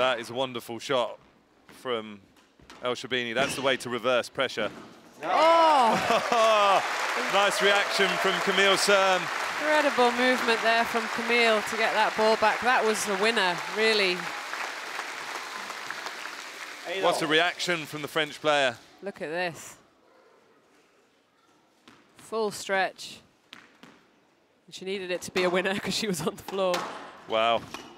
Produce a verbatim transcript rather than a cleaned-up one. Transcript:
That is a wonderful shot from El Sherbini. That's the way to reverse pressure. Oh! Nice reaction from Camille Serme. Incredible movement there from Camille to get that ball back. That was the winner, really. What a reaction from the French player. Look at this. Full stretch. And she needed it to be a winner because she was on the floor. Wow.